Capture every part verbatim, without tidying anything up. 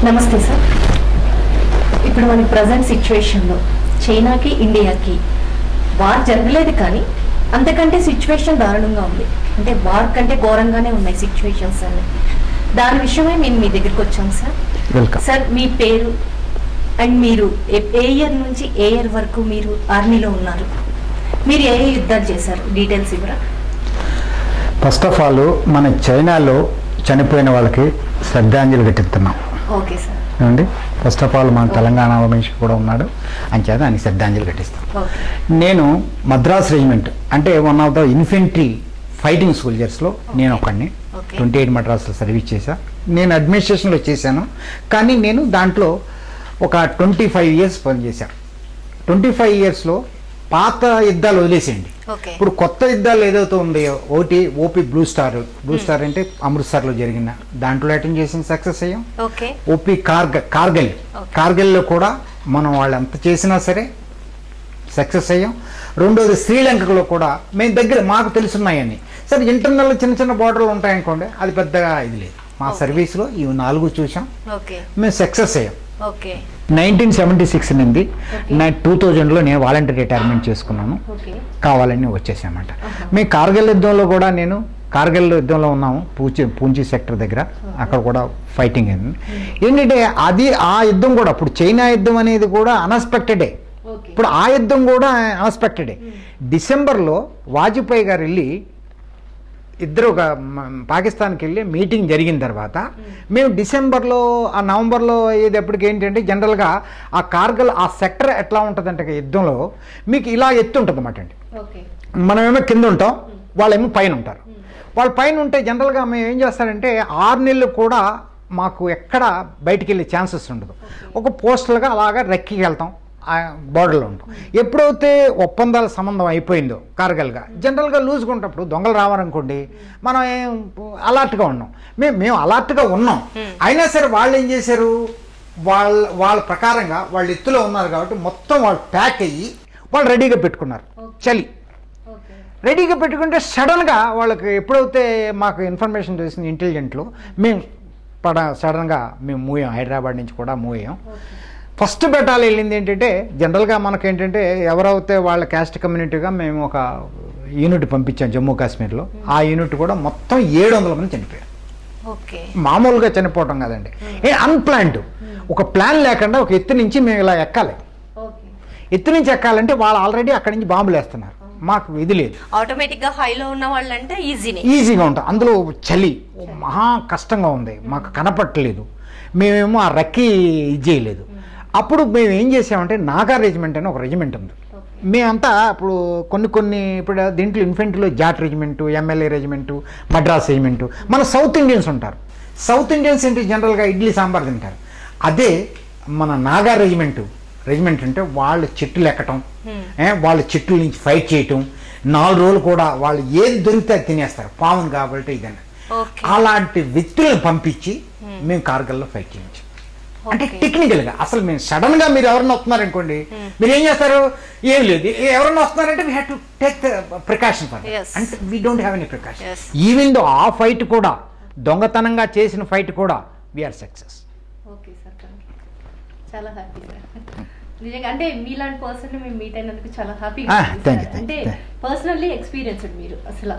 నమస్తే సార్. ఇప్పుడు మన ప్రజెంట్ సిచ్యువేషన్లో చైనాకి ఇండియాకి వార్ జరగలేదు, కానీ అంతకంటే సిచ్యువేషన్ దారుణంగా ఉంది. అంటే వార్ కంటే ఘోరంగానే ఉన్నాయి సిచ్యువేషన్స్ అన్ని. దాని విషయమే మేము మీ దగ్గరికి వచ్చాం సార్. సార్ మీ పేరు అండ్ మీరు ఏ ఇయర్ నుంచి ఏ ఇయర్ వరకు మీరు ఆర్మీలో ఉన్నారు, మీరు ఏ ఏ యుద్ధాలు చేశారు, డీటెయిల్స్ ఇవ్వరా? ఫస్ట్ ఆఫ్ ఆల్ మన చైనాలో చనిపోయిన వాళ్ళకి శ్రద్ధాంజలి ఘటిస్తున్నాం. Okay sir. ఏమండి, ఫస్ట్ ఆఫ్ ఆల్ మన తెలంగాణ మనిషి కూడా ఉన్నాడు, అంచేత ఆయన శ్రద్ధాంజలి ఘటిస్తాం. నేను మద్రాస్ రెజిమెంట్ అంటే one of the infantry fighting సోల్జర్స్లో నేను ఒకడిని. ట్వంటీ ఎయిట్ మద్రాస్లో సర్వీస్ చేశా. నేను అడ్మినిస్ట్రేషన్లో చేశాను, కానీ నేను దాంట్లో ఒక ట్వంటీ ఫైవ్ ఇయర్స్ పనిచేశాను. ట్వంటీ ఫైవ్ ఇయర్స్లో పాత యుద్ధాలు వదిలేసేయండి, ఇప్పుడు కొత్త యుద్ధాలు ఏదైతే ఉన్నాయో ఒకటి OP blue star. Blue star అంటే అమృత్సర్లో జరిగిన దాంట్లో అటెండ్ చేసిన సక్సెస్ అయ్యాం. ఓపీ కార్గ కార్గిల్ కార్గిల్లో కూడా మనం వాళ్ళు ఎంత చేసినా సరే సక్సెస్ అయ్యాం. రెండోది శ్రీలంకలో కూడా మేము దగ్గర మాకు తెలుసున్నాయని. సరే ఇంటర్నల్ చిన్న చిన్న బార్డర్లు ఉంటాయనుకోండి, అది పెద్దగా ఇది లేదు. మా సర్వీస్లో ఇవి నాలుగు చూసాం, మేము సక్సెస్ అయ్యాం. నైన్టీన్ సెవెంటీ సిక్స్ నుండి నా టూ థౌజండ్లో నేను వాలంటీర్ రిటైర్మెంట్ చేసుకున్నాను. కావాలని వచ్చేసామంట. మీ కార్గిల్ యుద్ధంలో కూడా నేను కార్గిల్ యుద్ధంలో ఉన్నాము, పూచి పూంచి సెక్టర్ దగ్గర. అక్కడ కూడా ఫైటింగ్ అయింది. ఏంటంటే అది ఆ యుద్ధం కూడా ఇప్పుడు చైనా యుద్ధం అనేది కూడా అన్ఎక్స్పెక్టెడే. ఇప్పుడు ఆ యుద్ధం కూడా అన్ఎక్స్పెక్టెడే. డిసెంబర్లో వాజ్పేయి గారు వెళ్ళి ఇద్దరు ఒక పాకిస్తాన్కి వెళ్ళి మీటింగ్ జరిగిన తర్వాత మేము డిసెంబర్లో ఆ నవంబర్లో ఇది ఎప్పటికి ఏంటంటే జనరల్గా ఆ కార్గిల్ ఆ సెక్టర్ ఎట్లా ఉంటుందంటే యుద్ధంలో మీకు ఇలా ఎత్తు ఉంటుంది అన్నమాట అండి. మనమేమో కింద ఉంటాం, వాళ్ళేమో పైన ఉంటారు. వాళ్ళు పైన ఉంటే జనరల్గా మేము ఏం చేస్తారంటే ఆరు నెలలు కూడా మాకు ఎక్కడ బయటికి వెళ్ళే ఛాన్సెస్ ఉండదు. ఒక పోస్టల్గా అలాగా రెక్కి వెళ్తాం, బార్డర్లో ఉంటాం. ఎప్పుడైతే ఒప్పందాల సంబంధం అయిపోయిందో కార్గిల్గా జనరల్గా లూజ్గా ఉన్నప్పుడు దొంగలు రావాలనుకోండి, మనం ఏం అలర్ట్గా ఉన్నాం. మేము మేము అలర్ట్గా ఉన్నాం, అయినా సరే వాళ్ళు ఏం చేశారు, వాళ్ళ వాళ్ళ ప్రకారంగా వాళ్ళు ఎత్తులో ఉన్నారు కాబట్టి మొత్తం వాళ్ళు ప్యాక్ అయ్యి వాళ్ళు రెడీగా పెట్టుకున్నారు. చలి రెడీగా పెట్టుకుంటే సడన్గా వాళ్ళకి ఎప్పుడైతే మాకు ఇన్ఫర్మేషన్ తెలిసింది ఇంటెలిజెంట్లో, మేము పడ సడన్గా మేము మూవ్ అయ్యాం. హైదరాబాద్ నుంచి కూడా మూవ్ అయ్యాం. ఫస్ట్ బెటాల్ వెళ్ళింది ఏంటంటే జనరల్గా మనకేంటంటే ఎవరైతే వాళ్ళ క్యాస్ట్ కమ్యూనిటీగా మేము ఒక యూనిట్ పంపించాం జమ్మూ కాశ్మీర్లో. ఆ యూనిట్ కూడా మొత్తం ఏడు వందల మంది చనిపోయారు. మామూలుగా చనిపోవటం కాదండి, ఏ అన్ప్లాన్డ్. ఒక ప్లాన్ లేకుండా ఒక ఎత్తు నుంచి మేము ఇలా ఎక్కాలి. ఎత్తు నుంచి ఎక్కాలంటే వాళ్ళు ఆల్రెడీ అక్కడి నుంచి బాంబులు వేస్తున్నారు, మాకు ఇది లేదు. ఆటోమేటిక్గా హైలో ఉన్న వాళ్ళంటే ఈజీనే ఈజీగా ఉంటుంది. అందులో చలి మహా కష్టంగా ఉంది, మాకు కనపట్టలేదు. మేమేమో ఆ రెక్కి ఇది చేయలేదు. అప్పుడు మేము ఏం చేసామంటే నాగా రెజిమెంట్ అని ఒక రెజిమెంట్ ఉంది. మేమంతా ఇప్పుడు కొన్ని కొన్ని ఇప్పుడు దీంట్లో ఇన్ఫెంట్రీలో Jat regiment, MLA regiment, Madras regiment. మన సౌత్ ఇండియన్స్ ఉంటారు. సౌత్ ఇండియన్స్ ఏంటి జనరల్గా ఇడ్లీ సాంబార్ తింటారు. అదే మన నాగా రెజిమెంటు రెజిమెంట్ అంటే వాళ్ళు చెట్లు ఎక్కటం, వాళ్ళ చెట్ల నుంచి ఫైట్ చేయటం, నాలుగు రోజులు కూడా వాళ్ళు ఏది దొరికితే అది తినేస్తారు, పామును కాబట్టి ఇదన్నా. అలాంటి వ్యక్తులను పంపించి మేము కార్గిల్లో ఫైట్ చేయించాం. అంటే టెక్నికల్గా అసలు మేము సడన్గా మీరు ఎవరన్నా వస్తున్నారనుకోండి, మీరు ఏం చేస్తారు, ఏం లేదు, ఎవరన్నా వస్తున్నారంటే we have to take the precaution for that. అంటే we don't have any precaution. Even though a fight కూడా దొంగతనంగా చేసిన ఫైట్ కూడా వీఆర్ సక్సెస్. ఓకే సార్, చాలా హ్యాపీ సార్. నిజంగా అంటే మీలాంటి పర్సన్ మేము మీట్ అయినందుకు చాలా హ్యాపీగా. అంటే పర్సనల్లీ ఎక్స్పీరియన్స్డ్ మీరు అసలు.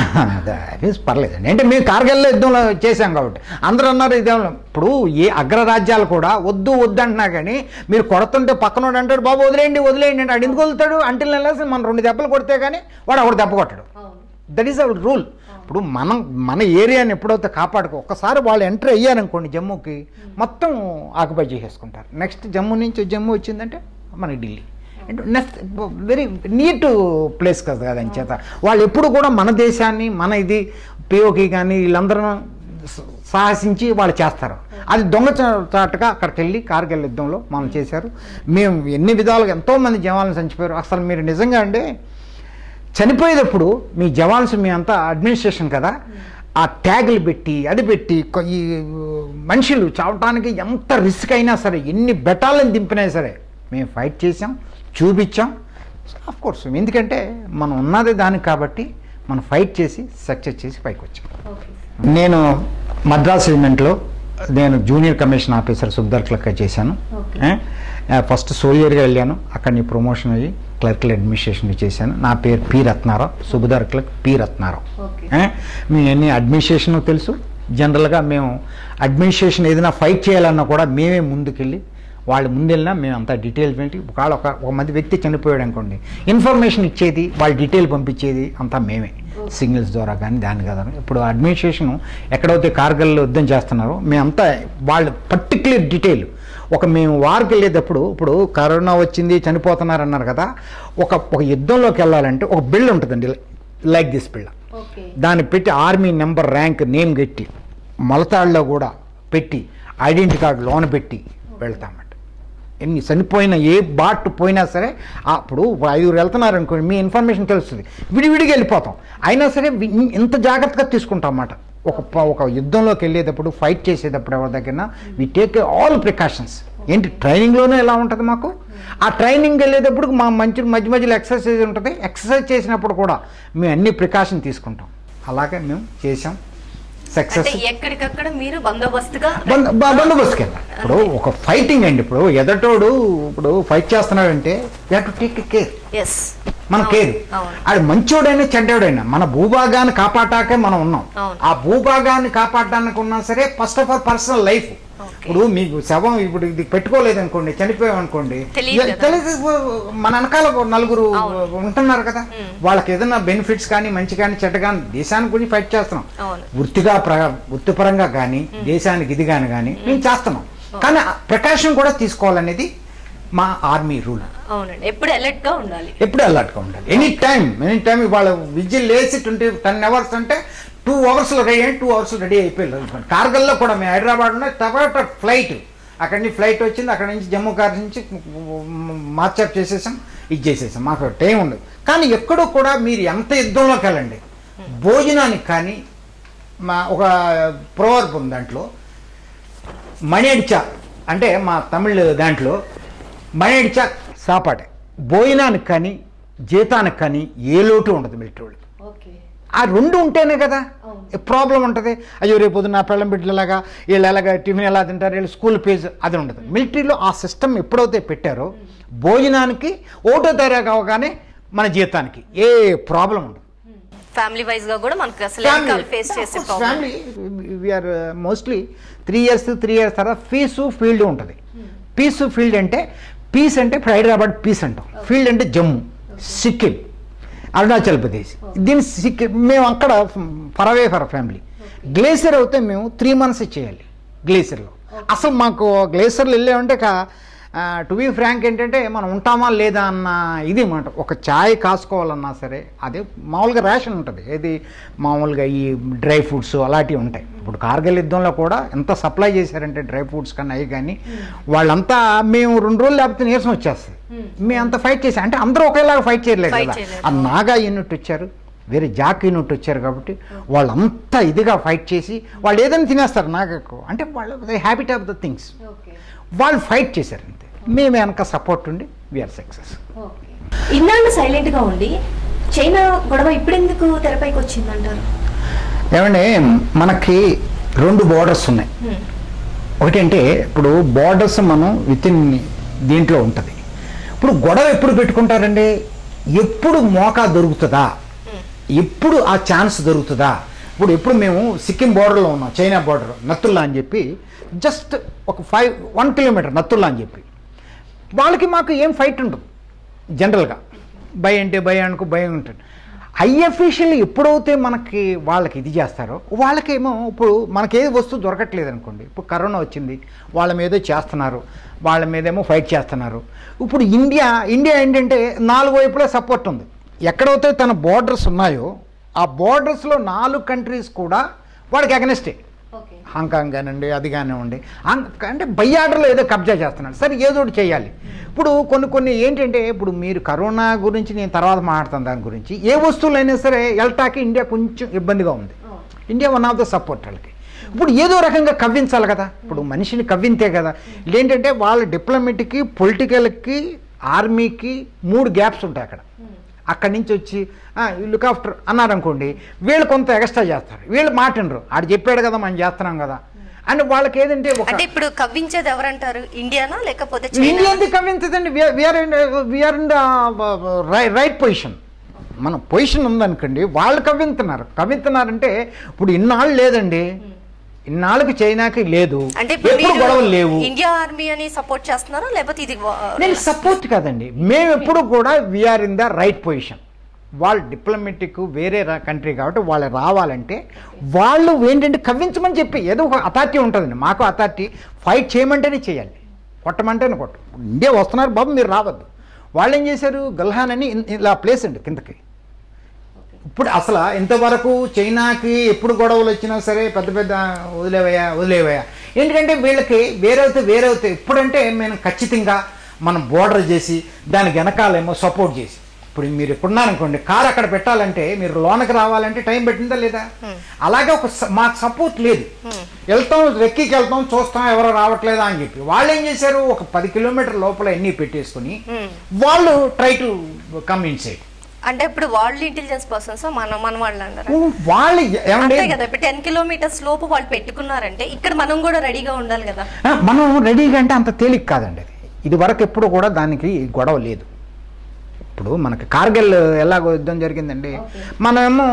పర్లేదండి, అంటే మేము కార్గిల్లో యుద్ధంలో చేశాం కాబట్టి అందరూ అన్నారు ఇదే. ఇప్పుడు ఏ అగ్రరాజ్యాలు కూడా వద్దు వద్దు అంటున్నా కానీ మీరు కొడుతుంటే పక్కన అంటాడు బాబు వదిలేయండి వదిలేయండి అంటే వాడు ఎందుకు వదులుతాడు అంటే మనం రెండు దెబ్బలు కొడితే కానీ వాడు ఒకటి దెబ్బ కొట్టాడు. That is our rule. ఇప్పుడు మనం మన ఏరియాని ఎప్పుడైతే కాపాడుకో, ఒక్కసారి వాళ్ళు ఎంటర్ అయ్యారనుకోండి జమ్మూకి, మొత్తం ఆక్యుపై చేసేసుకుంటారు. నెక్స్ట్ జమ్మూ నుంచి జమ్మూ వచ్చిందంటే మనకి ఢిల్లీ. అంటే నెక్స్ట్ వెరీ నీట్ ప్లేస్ కదా కదని చేత వాళ్ళు ఎప్పుడు కూడా మన దేశాన్ని మన ఇది పిఓకి కానీ వీళ్ళందరూ సాహసించి వాళ్ళు చేస్తారు. అది దొంగచాటుగా అక్కడికి వెళ్ళి కార్గిల్ యుద్ధంలో మనం చేశారు. మేము ఎన్ని విధాలుగా ఎంతోమంది జవాన్లు చనిపోయారు. అసలు మీరు నిజంగా అంటే చనిపోయేటప్పుడు మీ జవాన్స్ మీ అంతా అడ్మినిస్ట్రేషన్ కదా, ఆ ట్యాగులు పెట్టి అది పెట్టి ఈ మనుషులు చావటానికి ఎంత రిస్క్ అయినా సరే, ఎన్ని బెటాలను దింపినా సరే మేము ఫైట్ చేసాం, చూపించాం. ఆఫ్ కోర్స్ ఎందుకంటే మనం ఉన్నదే దానికి కాబట్టి మనం ఫైట్ చేసి సక్సెస్ చేసి పైకి వచ్చాం. నేను మద్రాస్ రెజిమెంట్లో నేను జూనియర్ కమిషన్ ఆఫీసర్ సుఖదర్ క్లర్క్ చేశాను. ఫస్ట్ సోలియర్గా వెళ్ళాను, అక్కడ నీ ప్రమోషన్ అయ్యి క్లర్కల్ అడ్మినిస్ట్రేషన్ చేశాను. నా పేరు పి రత్నారావు, సుఖదర్ క్లర్క్ పి రత్నారావు. మీ అన్ని అడ్మినిస్ట్రేషన్ తెలుసు. జనరల్గా మేము అడ్మినిస్ట్రేషన్ ఏదైనా ఫైట్ చేయాలన్నా కూడా మేమే ముందుకెళ్ళి వాళ్ళు ముందెళ్ళినా మేము అంతా డీటెయిల్ పెట్టి ఒకవేళ ఒక ఒక మంది వ్యక్తి చనిపోయాడు అనుకోండి, ఇన్ఫర్మేషన్ ఇచ్చేది వాళ్ళు డీటెయిల్ పంపించేది అంతా మేమే, సిగ్నల్స్ ద్వారా కానీ దాని కదా. ఇప్పుడు అడ్మినిస్ట్రేషన్ ఎక్కడైతే కార్గిల్లో యుద్ధం చేస్తున్నారో మేమంతా వాళ్ళు పర్టిక్యులర్ డీటెయిల్ ఒక మేము వారికి వెళ్ళేటప్పుడు ఇప్పుడు కరోనా వచ్చింది చనిపోతున్నారు అన్నారు కదా, ఒక ఒక యుద్ధంలోకి వెళ్ళాలంటే ఒక బిల్డ్ ఉంటుందండి, లైక్ దిస్ బిల్డ్. దాన్ని పెట్టి ఆర్మీ నెంబర్ ర్యాంక్ నేమ్ పెట్టి మొలతాడులో కూడా పెట్టి ఐడెంటిటీ కార్డు లోన్ పెట్టి వెళ్తామంట. ఎన్ని చనిపోయిన ఏ బాట్ పోయినా సరే అప్పుడు ఐదుగురు వెళ్తున్నారు అనుకోండి, మీ ఇన్ఫర్మేషన్ తెలుస్తుంది, విడివిడిగా వెళ్ళిపోతాం. అయినా సరే ఇంత జాగ్రత్తగా తీసుకుంటాం అన్నమాట. ఒక ఒక యుద్ధంలోకి వెళ్ళేటప్పుడు ఫైట్ చేసేటప్పుడు ఎవరి దగ్గర వి టేక్ ఆల్ ప్రికాషన్స్. ఏంటి ట్రైనింగ్లోనే ఎలా ఉంటుంది మాకు, ఆ ట్రైనింగ్ వెళ్ళేటప్పుడు మా మంచి మధ్య మధ్యలో ఎక్సర్సైజ్ ఉంటుంది, ఎక్సర్సైజ్ చేసినప్పుడు కూడా మేము అన్ని ప్రికాషన్ తీసుకుంటాం. అలాగే మేము చేసాం, సక్సెస్. ఎక్కడికక్కడ మీరు బందోబస్తుగా బందోబస్తుగా ఇప్పుడు ఒక ఫైటింగ్ అండి. ఇప్పుడు ఎదటోడు ఇప్పుడు ఫైట్ చేస్తున్నాడంటే you have to take care, మన కేర్. అది మంచోడైనా చెడ్డోడైనా మన భూభాగాన్ని కాపాడాకే మనం ఉన్నాం. ఆ భూభాగాన్ని కాపాడడానికి ఉన్నా సరే first of all personal life. ఇప్పుడు మీకు శవం ఇప్పుడు ఇది పెట్టుకోలేదు అనుకోండి, చనిపోయాం అనుకోండి, మన వెనకాల నలుగురు ఉంటున్నారు కదా, వాళ్ళకి ఏదైనా బెనిఫిట్స్ కానీ మంచి కానీ చెడ్డ కానీ దేశానికి గురించి ఫైట్ చేస్తున్నాం. వృత్తిగా వృత్తిపరంగా కానీ దేశానికి ఇది కానీ కానీ మేము చేస్తున్నాం. కానీ ప్రికాషన్ కూడా తీసుకోవాలనేది మా ఆర్మీ రూల్. అవునండి, ఎప్పుడు అలర్ట్ గా ఉండాలి, ఎప్పుడు అలర్ట్ గా ఉండాలి. ఎనీ టైం ఎనీ టైం వాళ్ళ విజిల్ లేసి ట్వంటీ టెన్ అవర్స్ అంటే టూ అవర్స్లో రెడీ అయ్యి టూ అవర్స్లో రెడీ అయిపోయారు. కార్గిల్లో కూడా మేము హైదరాబాద్ ఉన్న తర్వాత ఫ్లైట్ అక్కడి నుంచి ఫ్లైట్ వచ్చింది, అక్కడి నుంచి జమ్మూ కాశ్మీర్ నుంచి మార్చప్ చేసేసాం, ఇది చేసేసాం. మాకు టైం ఉండదు. కానీ ఎక్కడో కూడా మీరు ఎంత యుద్ధంలోకి వెళ్ళండి, భోజనానికి కానీ మా ఒక ప్రోవర్బ్ ఉంది దాంట్లో, మణిడిచా అంటే మా తమిళ దాంట్లో మణిడిచా సాపాటే, భోజనానికి కానీ జీతానికి కానీ ఏ లోటు ఉండదు మిలిటరీ వాళ్ళు. ఆ రెండు ఉంటేనే కదా ప్రాబ్లం ఉంటుంది. అయ్యో రేపు పొద్దున్న నా పిల్లం బిడ్డలాగా వీళ్ళు ఎలాగా టిఫిన్ ఎలా తింటారు, వీళ్ళు స్కూల్ ఫీజు అది ఉండదు. మిలిటరీలో ఆ సిస్టమ్ ఎప్పుడైతే పెట్టారో భోజనానికి ఒకటో తారీఖు అవగానే మన జీతానికి ఏ ప్రాబ్లం ఉండదు. ఫ్యామిలీ వైజ్ గా కూడా మనకు అసలు ఫేస్ చేసే family we are mostly three years three years తర్వాత పీసు ఫీల్డ్ ఉంటుంది. పీసు ఫీల్డ్ అంటే పీస్ అంటే ఇప్పుడు హైదరాబాద్ పీస్ అంటాం, ఫీల్డ్ అంటే జమ్మూ, సిక్కిం, అరుణాచల్ ప్రదేశ్. దీని సిక్కిం మేము అక్కడ far away for family. Glacier అయితే మేము త్రీ మంత్స్ చేయాలి గ్లేసియర్లో. అసలు మాకు గ్లేసియర్లో వెళ్ళామంటే టు బీ ఫ్రాంక్ ఏంటంటే మనం ఉంటామా లేదా అన్న ఇది మాట. ఒక ఛాయ్ కాసుకోవాలన్నా సరే అదే మామూలుగా రేషన్ ఉంటుంది, ఏది మామూలుగా ఈ డ్రై ఫ్రూట్స్ అలాంటివి ఉంటాయి. ఇప్పుడు కార్గిల్ యుద్ధంలో కూడా ఎంత సప్లై చేశారంటే డ్రై ఫ్రూట్స్ కానీ అవి కానీ వాళ్ళంతా మేము రెండు రోజులు లేకపోతే నీరసం వచ్చేస్తుంది. మేము అంత ఫైట్ చేసాం అంటే అందరూ ఒకేలాగా ఫైట్ చేయలేదు కదా. ఆ నాగా యూనిట్ వచ్చారు, వేరే జాక్ యూనిట్ వచ్చారు కాబట్టి వాళ్ళంతా ఇదిగా ఫైట్ చేసి వాళ్ళు ఏదైనా తినేస్తారు నాగకు అంటే వాళ్ళు హ్యాబిట్ ఆఫ్ ద థింగ్స్. వాళ్ళు ఫైట్ చేశారు అంతే, మేము వెనక సపోర్ట్ ఉండి వీఆర్ సక్సెస్. ఇన్నాళ్ళు సైలెంట్ గా ఉండి చైనా గొడవ ఇప్పుడు ఎందుకు తెరపైకి వచ్చిందంటారు? ఏమంటే మనకి రెండు బోర్డర్స్ ఉన్నాయి. ఒకటంటే ఇప్పుడు బోర్డర్స్ మనం విత్ ఇన్ దీంట్లో ఉంటుంది. ఇప్పుడు గొడవ ఎప్పుడు పెట్టుకుంటారండి, ఎప్పుడు మోకా దొరుకుతుందా, ఎప్పుడు ఆ ఛాన్స్ దొరుకుతుందా. ఇప్పుడు ఎప్పుడు మేము సిక్కిం బోర్డర్లో ఉన్నాం, చైనా బోర్డర్ నత్తుల్లా అని చెప్పి జస్ట్ ఒక ఫైవ్ వన్ కిలోమీటర్ నత్తుల్లా అని చెప్పి వాళ్ళకి మాకు ఏం ఫైట్ ఉండదు. జనరల్గా భయం అంటే భయానికి భయం ఉంటుంది. హై అఫీషియల్ ఎప్పుడైతే మనకి వాళ్ళకి ఇది చేస్తారో వాళ్ళకేమో ఇప్పుడు మనకి ఏది వస్తువు దొరకట్లేదు అనుకోండి, ఇప్పుడు కరోనా వచ్చింది వాళ్ళ మీదే చేస్తున్నారు, వాళ్ళ మీదేమో ఫైట్ చేస్తున్నారు. ఇప్పుడు ఇండియా ఇండియా ఏంటంటే నాలుగు వైపులా సపోర్ట్ ఉంది. ఎక్కడైతే తన బోర్డర్స్ ఉన్నాయో ఆ బోర్డర్స్లో నాలుగు కంట్రీస్ కూడా వాడికి అగెనిస్టే. హాంకాంగ్ కానివ్వండి అది కానివ్వండి, అంటే బై ఆర్డర్లో ఏదో కబ్జా చేస్తున్నాడు, సరే ఏదో ఒకటి చేయాలి. ఇప్పుడు కొన్ని కొన్ని ఏంటంటే ఇప్పుడు మీరు కరోనా గురించి నేను తర్వాత మాట్లాడతాను, దాని గురించి ఏ వస్తువులైనా సరే ఎల్టాకి ఇండియా కొంచెం ఇబ్బందిగా ఉంది. India one of the support వాళ్ళకి. ఇప్పుడు ఏదో రకంగా కవ్వించాలి కదా, ఇప్పుడు మనిషిని కవ్వింతే కదా. ఏంటంటే వాళ్ళ డిప్లొమాటిక్కి పొలిటికల్కి ఆర్మీకి మూడు గ్యాప్స్ ఉంటాయి అక్కడ. అక్కడి నుంచి వచ్చి లుక్ ఆఫ్టర్ అన్నారనుకోండి, వీళ్ళు కొంత ఎక్స్ట్రా చేస్తారు, వీళ్ళు మాటినరు, ఆడు చెప్పాడు కదా మనం చేస్తున్నాం కదా అండ్ వాళ్ళకి ఏదంటే అంటే ఇప్పుడు కవ్వించేది ఎవరంటారు, ఇండియానా లేకపోతే ఇండియా ఎందుకు కవ్వించదండి? We are we are in the right position. మన పొజిషన్ ఉందనుకోండి, వాళ్ళు కవ్వింతున్నారు. కవ్వింతున్నారంటే ఇప్పుడు ఇన్నాళ్ళు లేదండి, ఇన్నాళ్ళకి చైనాకి లేదు, ఎప్పుడు గొడవలు లేవు. ఇండియా ఆర్మీ అని సపోర్ట్ చేస్తున్నారా లేకపోతే ఇది? నేను సపోర్ట్ కాదండి, మేము ఎప్పుడు కూడా we are in the right position. వాళ్ళు డిప్లొమాటిక్ వేరే కంట్రీ కాబట్టి వాళ్ళు రావాలంటే వాళ్ళు ఏంటంటే కవ్వించమని చెప్పి ఏదో ఒక అథారిటీ ఉంటుందండి. మాకు అథారిటీ ఫైట్ చేయమంటేనే చేయాలి, కొట్టమంటేనే కొట్ట. ఇండియా వస్తున్నారు బాబు మీరు రావద్దు. వాళ్ళు ఏం చేశారు, గల్హాన్ అని ఇలా ప్లేస్ అండి కిందకి. ఇప్పుడు అసలు ఇంతవరకు చైనాకి ఎప్పుడు గొడవలు వచ్చినా సరే పెద్ద పెద్ద వదిలేవయ్యా వదిలేవయ్యా ఎందుకంటే వీళ్ళకి వేరవుతే వేరవుతే ఇప్పుడంటే మేము ఖచ్చితంగా మనం బోర్డర్ చేసి దానికి వెనకాలేమో సపోర్ట్ చేసి. ఇప్పుడు మీరు ఎప్పుడున్నారనుకోండి, కారు అక్కడ పెట్టాలంటే మీరు లోనకి రావాలంటే టైం పెట్టిందా లేదా? అలాగే ఒక మాకు సపోర్ట్ లేదు. వెళ్తాం రెక్కికి వెళ్తాం చూస్తాం ఎవరో రావట్లేదా అని చెప్పి వాళ్ళు ఏం చేశారు, ఒక పది కిలోమీటర్ లోపల ఎన్ని పెట్టేసుకుని వాళ్ళు ట్రై టు కమ్ ఇన్సైడ్. అంటే ఇప్పుడు వాళ్ళు ఇంటెలిజెన్స్ పర్సన్స్ మన మన వాళ్ళు అంటారు వాళ్ళు అంతే కదా. ఇప్పుడు టెన్ కిలోమీటర్స్ లోపు వాళ్ళు పెట్టుకున్నారంటే ఇక్కడ మనం కూడా రెడీగా ఉండాలి కదా. మనం రెడీగా అంటే అంత తేలిక కాదండి అది. ఇది వరకు ఎప్పుడు కూడా దానికి గొడవ లేదు. ఇప్పుడు మనకి కార్గిల్ ఎలాగో యుద్ధం జరిగిందండి, మనమేమో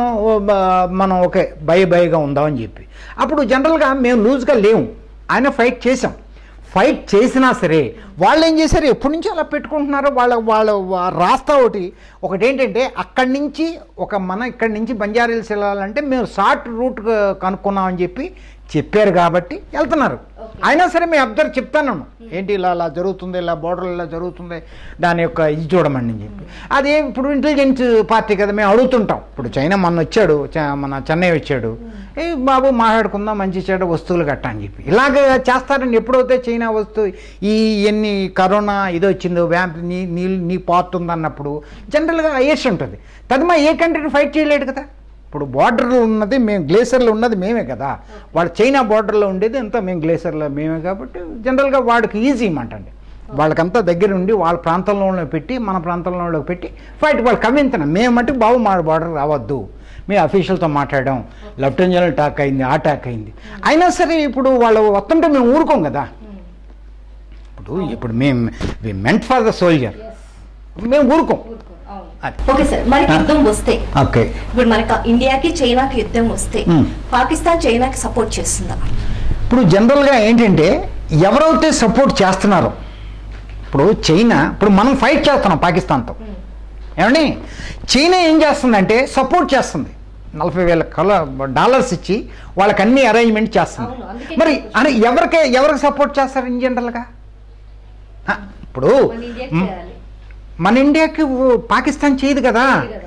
మనం ఓకే బై బైగా ఉందామని చెప్పి అప్పుడు జనరల్గా మేము లూజ్గా లేవు, ఆయన ఫైట్ చేసాం. ఫైట్ చేసినా సరే వాళ్ళు ఏం చేశారు, ఎప్పటి నుంచి అలా పెట్టుకుంటున్నారో వాళ్ళ వాళ్ళ రాస్తా ఒకటి ఒకటి ఏంటంటే అక్కడి నుంచి ఒక మన ఇక్కడి నుంచి బంజారాహిల్స్ వెళ్ళాలంటే మేము షార్ట్ రూట్ కనుక్కున్నామని చెప్పి చెప్పారు కాబట్టి వెళ్తున్నారు. అయినా సరే మేము అబ్జర్వ్ చెప్తాను ఏంటి ఇలా ఇలా జరుగుతుంది, ఇలా బోర్డర్లో ఇలా జరుగుతుంది, దాని యొక్క ఇది చూడమండి అని చెప్పి. అదే ఇప్పుడు ఇంటెలిజెన్స్ పార్టీ కదా, మేము అడుగుతుంటాం. ఇప్పుడు చైనా మొన్న వచ్చాడు, మన చెన్నై వచ్చాడు, ఏ బాబు మాట్లాడుకుందాం మంచి చెడ్డ వస్తువులు గట్టా అని చెప్పి ఇలాగ చేస్తారని. ఎప్పుడైతే చైనా వస్తువు ఈ ఎన్ని కరోనా ఇది వచ్చిందో వ్యాప్ నీ నీ నీ పార్ట్ ఉందన్నప్పుడు జనరల్గా అయ్యేసి ఉంటుంది. తదుమా ఏ కంట్రీని ఫైట్ చేయలేడు కదా. ఇప్పుడు బార్డర్లో ఉన్నది మేము, గ్లేసర్లో ఉన్నది మేమే కదా. వాడు చైనా బార్డర్లో ఉండేది అంతా మేము గ్లేసర్లో మేమే కాబట్టి జనరల్గా వాడికి ఈజీ అంటండి. వాళ్ళకంతా దగ్గర ఉండి వాళ్ళ ప్రాంతంలో పెట్టి మన ప్రాంతంలో పెట్టి ఫైట్ వాళ్ళు కవింతన మేము మట్టుకు బాబు మా బార్డర్ రావద్దు, మేము అఫీషియల్తో మాట్లాడాం, లెఫ్టినెంట్ జనరల్ టాక్ అయింది, ఆ టాక్ అయింది. అయినా సరే ఇప్పుడు వాళ్ళు వస్తుంటే మేము ఊరుకోం కదా. ఇప్పుడు ఇప్పుడు మేము we meant for the soldier, మేము ఊరుకోం. ఓకే సార్, మనకి యుద్ధం వస్తే ఓకే ఇప్పుడు మనకి ఇండియాకి చైనాకి యుద్ధం వస్తే పాకిస్తాన్ చైనాకి సపోర్ట్ చేస్తుందా? ఇప్పుడు జనరల్గా ఏంటంటే ఎవరైతే సపోర్ట్ చేస్తున్నారో, ఇప్పుడు చైనా ఇప్పుడు మనం ఫైట్ చేస్తున్నాం పాకిస్తాన్తో ఏమండి, చైనా ఏం చేస్తుందంటే సపోర్ట్ చేస్తుంది. నలభై వేల కల డాలర్స్ ఇచ్చి వాళ్ళకి అన్ని అరేంజ్మెంట్ చేస్తుంది. మరి అని ఎవరికి ఎవరికి సపోర్ట్ చేస్తారు ఇన్ జనరల్గా? ఇప్పుడు మన ఇండియాకి పాకిస్తాన్ చేయదు కదా.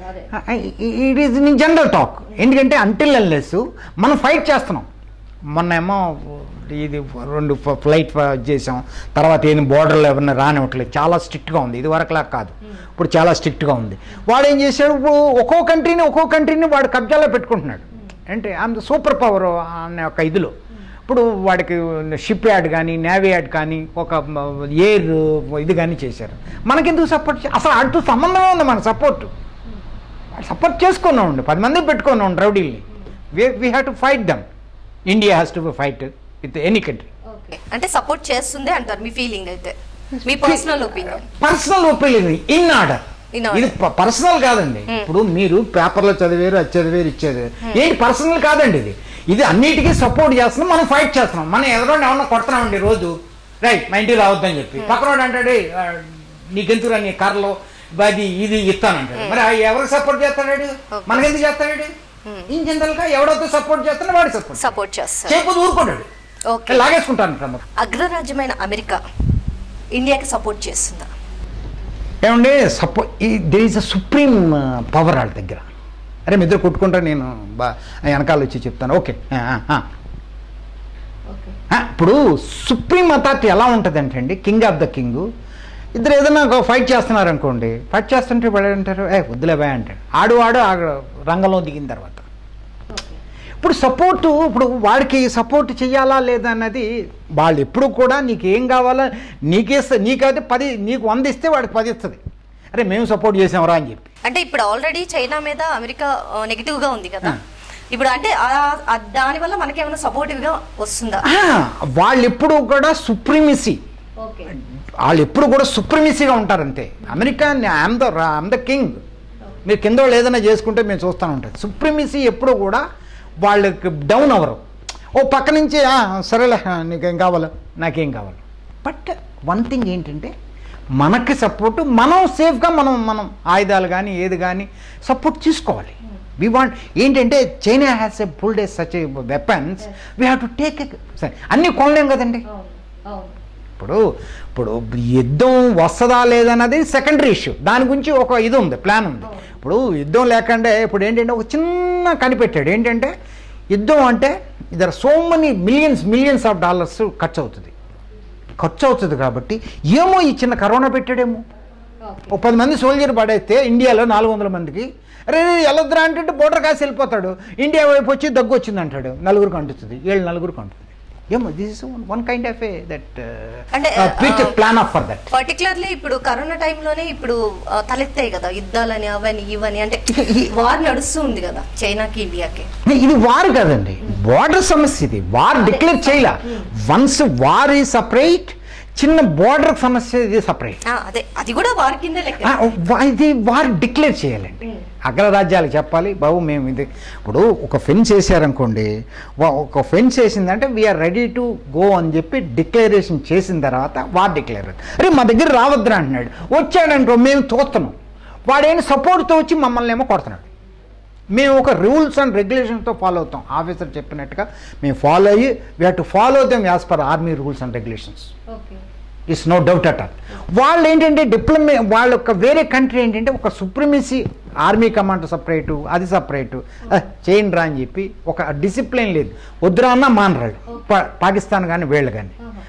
It is in general talk. ఎందుకంటే అంటిల్ అన్లెస్ మనం ఫైట్ చేస్తున్నాం. మొన్న ఏమో ఇది రెండు ఫ్లైట్ చేసాం, తర్వాత ఏం బోర్డర్లో ఎవరిని రానివ్వట్లేదు, చాలా స్ట్రిక్ట్గా ఉంది. ఇది వరకులా కాదు, ఇప్పుడు చాలా స్ట్రిక్ట్గా ఉంది. వాడు ఏం చేశాడు, ఇప్పుడు ఒక్కో కంట్రీని ఒక్కో కంట్రీని వాడు కబ్జాలో పెట్టుకుంటున్నాడు. అంటే అంత సూపర్ పవర్ అనే ఒక ఇదిలో ఇప్పుడు వాడికి షిప్ యార్డ్ కానీ నేవీ యార్డ్ కానీ ఒక ఎయిర్ ఇది కానీ చేశారు. మనకెందుకు సపోర్ట్? అసలు అటు సంబంధమే ఉంది మన సపోర్ట్. సపోర్ట్ చేసుకున్నాం ఉండి పది మంది పెట్టుకున్నాం రౌడీల్ని. We have to fight them. India has to fight with any country. అంటే సపోర్ట్ చేస్తుంది అంటారు మీ ఫీలింగ్ అయితే, మీ personal opinion? Personal opinion in order. ఇది పర్సనల్ కాదండి. ఇప్పుడు మీరు పేపర్లో చదివేరు, అది చదివేరు, ఇచ్చేది ఏంటి పర్సనల్ కాదండి. ఇది ఇది అన్నిటికీ సపోర్ట్ చేస్తున్నాం, మనం ఫైట్ చేస్తున్నాం. మనం ఎదురోండి ఏమన్నా కొడుతున్నామండి రోజు, రైట్ మా ఇంటికి రావద్దని చెప్పి. పక్కనోడు అంటాడు నీకెందుకురా నీ కార్లో అది ఇది ఇస్తానంటాడు. మరి ఎవరికి సపోర్ట్ చేస్తాడు? మనకెందుకు చేస్తాడు? ఇన్ జనరల్ గా ఎవడైతే సపోర్ట్ చేస్తాడో వాడి సపోర్ట్ సపోర్ట్ చేస్తాడు, చేయకపోతే ఊరుకోడాడు, లాగేసుకుంటాను. అగ్రరాజ్యమైన అమెరికా ఇండియాకి సపోర్ట్ చేస్తుందా? ఏమంటే suppose there is a supreme power వాళ్ళ దగ్గర. అరే మీ ఇద్దరు కొట్టుకుంటా, నేను బా వెనకాల వచ్చి చెప్తాను. ఓకే ఇప్పుడు సుప్రీం అథారిటీ ఎలా ఉంటుంది అంటే అండి, కింగ్ ఆఫ్ ద కింగ్. ఇద్దరు ఏదైనా ఫైట్ చేస్తున్నారు అనుకోండి, ఫైట్ చేస్తుంటే వాడు అంటారు ఏ వద్దులే బాయ్ అంటాడు. ఆడు ఆడు ఆ రంగంలో దిగిన తర్వాత ఇప్పుడు సపోర్టు, ఇప్పుడు వాడికి సపోర్ట్ చేయాలా లేదా అన్నది వాళ్ళు ఎప్పుడు కూడా నీకు ఏం కావాలా నీకేస్తే, నీకైతే పది నీకు వంద ఇస్తే వాడికి పది ఇస్తుంది. అరే మేము సపోర్ట్ చేసామరా అని చెప్పి. అంటే ఇప్పుడు ఆల్రెడీ చైనా మీద అమెరికా నెగిటివ్ గా ఉంది కదా, ఇప్పుడు అంటే దాని వల్ల మనకేమైనా సపోర్టివ్ గా వస్తుందా? వాళ్ళు ఎప్పుడు కూడా సుప్రీమసీ, వాళ్ళు ఎప్పుడు కూడా సుప్రీమసీగా ఉంటారు అంతే. America I'm the I'm the king, మీరు కింద వాళ్ళు ఏదైనా చేసుకుంటే మేము చూస్తూ ఉంటాం. సుప్రీమసీ ఎప్పుడు కూడా వాళ్ళకి డౌన్ అవ్వరు. ఓ పక్క నుంచి సరేలే నీకేం కావాలో నాకేం కావాలి. బట్ వన్ థింగ్ ఏంటంటే మనకి సపోర్టు, మనం సేఫ్గా మనం మనం ఆయుధాలు కానీ ఏది కానీ సపోర్ట్ తీసుకోవాలి. వీ వాంట్ ఏంటంటే China has a pulled a such weapons, we have to take a సరే అన్నీ కొనలేం కదండి. ఇప్పుడు ఇప్పుడు యుద్ధం వస్తుందా లేదన్నది సెకండరీ ఇష్యూ, దాని గురించి ఒక ఇది ఉంది, ప్లాన్ ఉంది. ఇప్పుడు యుద్ధం లేకుండా ఇప్పుడు ఏంటంటే ఒక చిన్న కనిపెట్టాడు ఏంటంటే యుద్ధం అంటే either so many millions millions of dollars ఖర్చు అవుతుంది ఖర్చు అవుతుంది కాబట్టి ఏమో ఈ చిన్న కరోనా పెట్టాడేమో. ఒక పది మంది సోల్జర్ పడైతే ఇండియాలో నాలుగు వందల మందికి అరే వెళ్ళొద్దురా అంటే బోర్డర్ కాసి వెళ్ళిపోతాడు. ఇండియా వైపు వచ్చి దగ్గు వచ్చింది అంటాడు, నలుగురికి అంటుతుంది, ఏళ్ళు నలుగురికి అంటుంది. ఏమో this is one kind of a that plan of for that. Particularly ఇప్పుడు కరోనా టైంలోనే ఇప్పుడు తలెత్తాయి కదా యుద్ధాలని అవని ఇవని, అంటే వార్ నడుస్తూ ఉంది కదా చైనాకి ఇండియాకి. ఇది వార్ కాదండి, బార్డర్ సమస్య. ఇది వార్ డిక్లేర్ చేయలే. వన్స్ వార్ ఈ సపరేట్, చిన్న బార్డర్ సమస్య ఇది సపరేట్. అదే అది కూడా వార్ కింద లెక్క. ఇది వార్ డిక్లేర్ చేయాలండి, అగ్రరాజ్యాలకు చెప్పాలి బాబు మేము ఇది. ఇప్పుడు ఒక ఫెన్స్ వేసారనుకోండి, ఒక ఫెన్స్ వేసిందంటే వీఆర్ రెడీ టు గో అని చెప్పి డిక్లరేషన్ చేసిన తర్వాత వార్ డిక్లేర్. అరే మా దగ్గర రావద్దురా అంటున్నాడు, వచ్చాడనుకో మేము తోస్తున్నాం, వాడేమి సపోర్ట్తో వచ్చి మమ్మల్ని ఏమో కొడుతున్నాడు. మేము ఒక రూల్స్ అండ్ రెగ్యులేషన్తో ఫాలో అవుతాం. ఆఫీసర్ చెప్పినట్టుగా మేము ఫాలో అయ్యి we have to follow them as per army rules and regulations. It's no doubt at all. వాళ్ళు ఏంటంటే డిప్లొమే వాళ్ళ ఒక వేరే కంట్రీ ఏంటంటే ఒక సుప్రీమసీ, ఆర్మీ కమాండ్ సపరేటు, అది సపరేటు చేయండి రా అని చెప్పి ఒక డిసిప్లిన్ లేదు. వద్దురా అన్న మానరాడు, పాకిస్తాన్ కానీ వీళ్ళు కానీ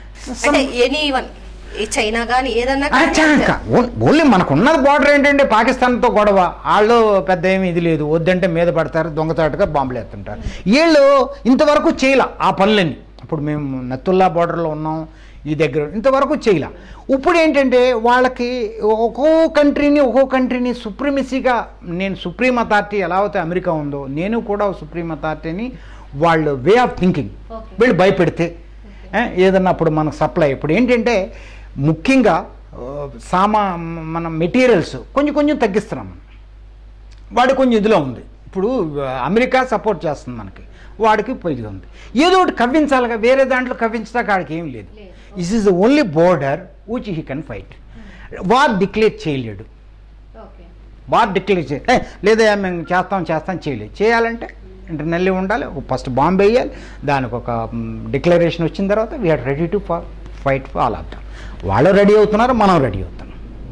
చైనా కానీ ఏదన్నా. ఓన్లీ మనకు ఉన్నది బార్డర్ ఏంటంటే పాకిస్తాన్తో గొడవ, వాళ్ళు పెద్ద ఏమి ఇది లేదు, వద్దంటే మీద పడతారు, దొంగచాటుగా బాంబులు ఎత్తుంటారు. వీళ్ళు ఇంతవరకు చేయలే ఆ పనులన్నీ. ఇప్పుడు మేము నత్తుల్లా బార్డర్లో ఉన్నాం, ఈ దగ్గర ఇంతవరకు చేయలే. ఇప్పుడు ఏంటంటే వాళ్ళకి ఒక్కో కంట్రీని ఒక్కో కంట్రీని సుప్రీమసీగా, నేను సుప్రీం అథారిటీ ఎలా అయితే అమెరికా ఉందో నేను కూడా సుప్రీం అథారిటీని వాళ్ళు వే ఆఫ్ థింకింగ్ వీళ్ళు భయపెడితే ఏదన్నా అప్పుడు మనకు సప్లై. ఇప్పుడు ఏంటంటే ముఖ్యంగా సామా మన మెటీరియల్స్ కొంచెం కొంచెం తగ్గిస్తున్నాం, వాడు కొంచెం ఇదిలో ఉంది. ఇప్పుడు అమెరికా సపోర్ట్ చేస్తుంది మనకి, వాడికి ఇదిగా ఉంది. ఏదో ఒకటి కవ్వించాలిగా, వేరే దాంట్లో కవ్వించడానికి వాడికి ఏం లేదు. This is the only border which he can fight. War declare చేయలేడు, వార్ డిక్లేర్ చే లేదా మేము చేస్తాం చేస్తాం చేయలేదు. చేయాలంటే ఇంటర్నల్లీ ఉండాలి, ఫస్ట్ బాంబు వేయాలి, దానికి ఒక డిక్లరేషన్ వచ్చిన తర్వాత we are ready to fight for all of them. వాళ్ళు రెడీ అవుతున్నారు, మనం రెడీ అవుతున్నాం.